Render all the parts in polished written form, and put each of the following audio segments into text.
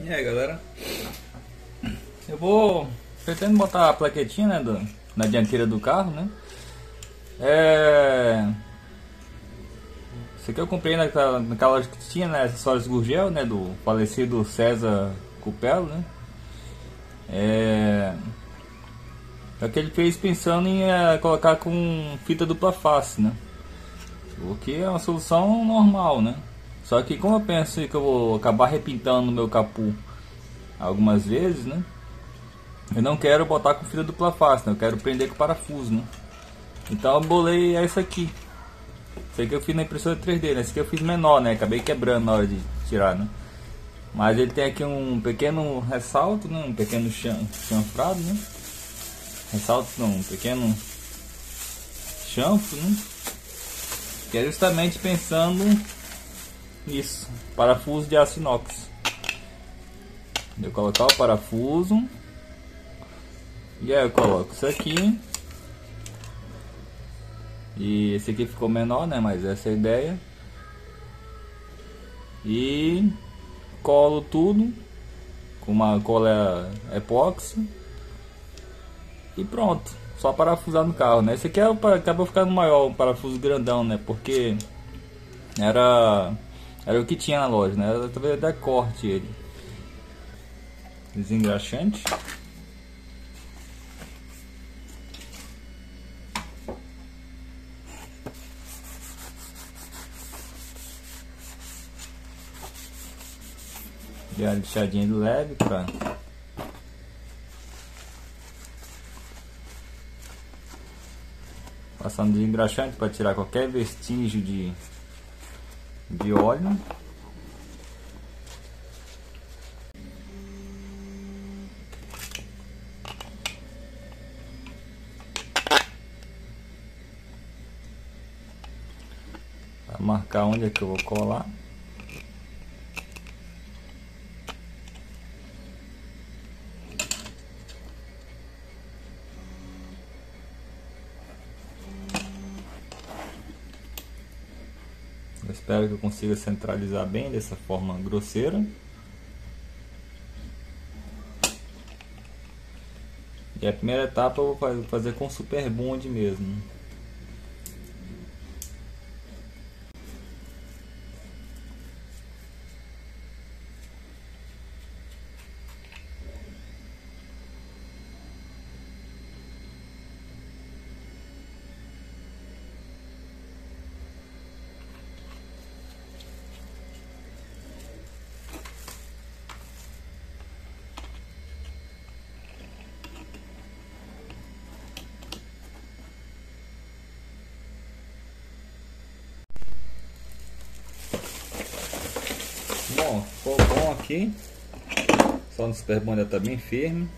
E aí, galera, pretendo botar a plaquetinha, né, na dianteira do carro, né. Isso aqui eu comprei naquela loja que tinha, né, acessórios Gurgel, né, do falecido César Cupelo, né. É que ele fez pensando em colocar com fita dupla face, né, o que é uma solução normal, né. Só que como eu penso que eu vou acabar repintando o meu capô algumas vezes, né, eu não quero botar com fita dupla face, né? Eu quero prender com parafuso, né? Então eu bolei essa aqui. Essa aqui eu fiz na impressora 3D, né? Essa aqui eu fiz menor, né? Acabei quebrando na hora de tirar, né? Mas ele tem aqui um pequeno ressalto, né? Um pequeno chanfrado, né? Ressalto não, um pequeno chanfro, né? Que é justamente pensando nisso. Parafuso de aço inox. Eu colocar o parafuso. E aí eu coloco isso aqui. E esse aqui ficou menor, né? Mas essa é a ideia. E colo tudo com uma cola epóxi. E pronto. Só parafusar no carro, né? Esse aqui acabou ficando maior, um parafuso grandão, né? Porque era o que tinha na loja, né? Era talvez até corte ele. Desengraxante. Dei uma lixadinha de leve pra passando desengraxante para tirar qualquer vestígio de óleo. Para marcar onde é que eu vou colar. Eu espero que eu consiga centralizar bem dessa forma grosseira. E a primeira etapa eu vou fazer com super bond mesmo. Bom, ficou bom aqui. Só no super bond está bem firme.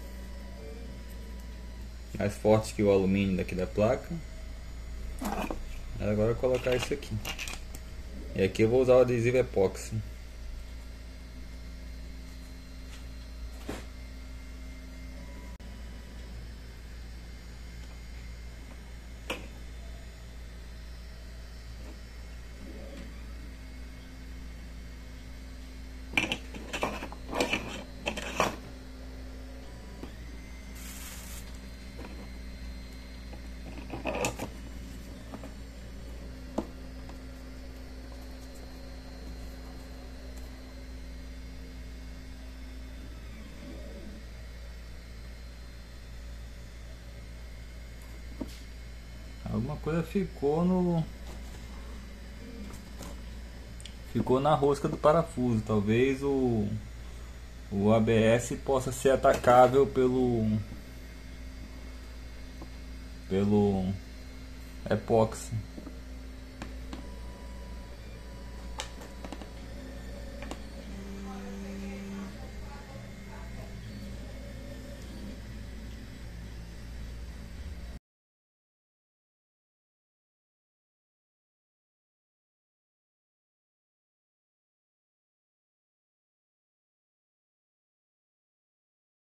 Mais forte que o alumínio daqui da placa. Agora eu vou colocar isso aqui. E aqui eu vou usar o adesivo epóxi. Alguma coisa ficou na rosca do parafuso. Talvez o ABS possa ser atacável pelo epóxi.